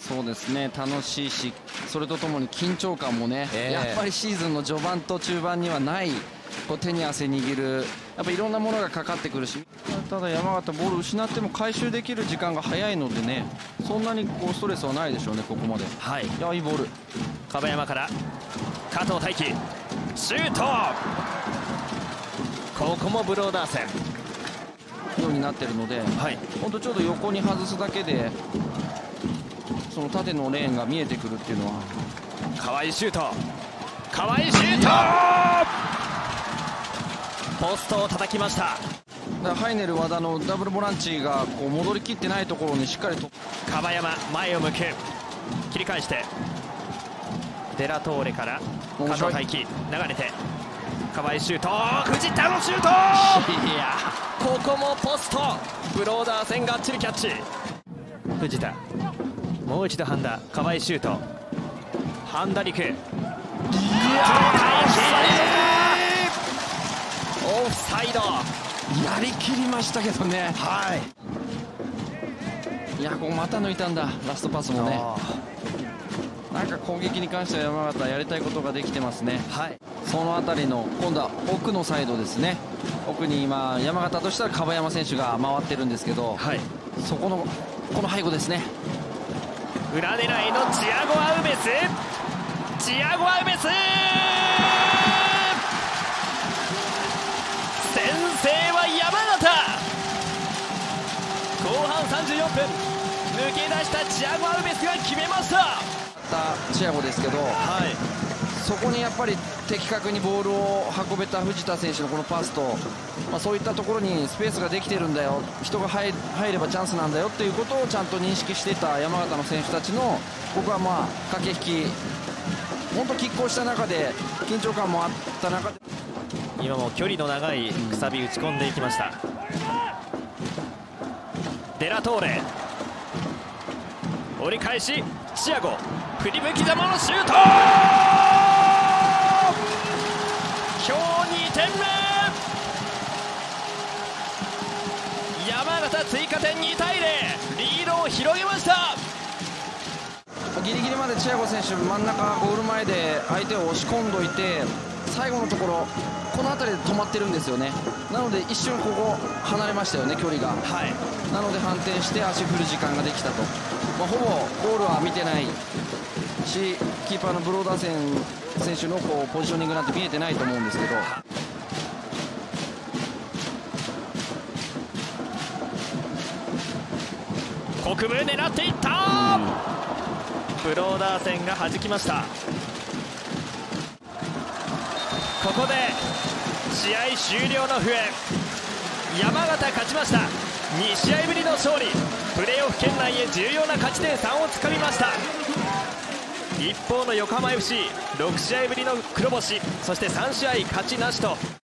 そうですね、楽しいし、それとともに緊張感もね、やっぱりシーズンの序盤と中盤にはないこう手に汗握る、やっぱいろんなものがかかってくるし、ただ山形、ボール失っても回収できる時間が早いのでね、そんなにこうストレスはないでしょうね、ここまで。はい、いや、いいボール。 樺山から加藤大輝、シュート。ここもブローダーセンようになってるので、本当ちょっと横に外すだけでその縦のレーンが見えてくるっていうのは。 河合シュート、河合シュート、ポストを叩きました。 だからハイネル和田のダブルボランチがこう戻りきってないところにしっかりと。 樺山前を向く、切り返してデラトーレから加藤大輝、流れて河合シュート、藤田のシュート、いや、ここもポスト、ブローダーセンがっちりキャッチ。藤田、もう一度半田、河合シュート、半田陸、加藤大輝、オフサイド。 やりきりましたけどね。いや、ここまた抜いたんだ、ラストパスもね。なんか攻撃に関しては山形やりたいことができてますね。その辺りの今度は奥のサイドですね。奥に今山形としたら樺山選手が回ってるんですけど、そこのこの背後ですね。 裏狙いのチアゴ・アウベス、チアゴ・アウベス、先制は山形。後半34分、抜け出したチアゴ・アウベスが決めました。 チアゴですけど、そこにやっぱり的確にボールを運べた藤田選手のこのパスと、そういったところにスペースができてるんだよ、人が入ればチャンスなんだよということをちゃんと認識していた山形の選手たちの、僕は駆け引き、本当拮抗した中で緊張感もあった中で、 今も距離の長いくさび打ち込んでいきました。デラトーレ、折り返しチアゴ、振り向きざまのシュート、今日2点目。山形追加点2対0、リードを広げました。 ギリギリまでチアゴ選手真ん中ゴール前で相手を押し込んどいて、最後のところこの辺りで止まってるんですよね。なので一瞬ここ離れましたよね、距離が。なので反転して足振る時間ができたと。ほぼゴールは見てないし、キーパーのブローダーセン選手のこうポジショニングなんて見えてないと思うんですけど、 国分狙っていった、ブローダーセンが弾きました。ここで試合終了の笛、山形勝ちました。2試合ぶりの勝利、プレーオフ圏内へ重要な勝ち点3をつかみました。一方の横浜 FC、6試合ぶりの黒星、そして3試合勝ちなしと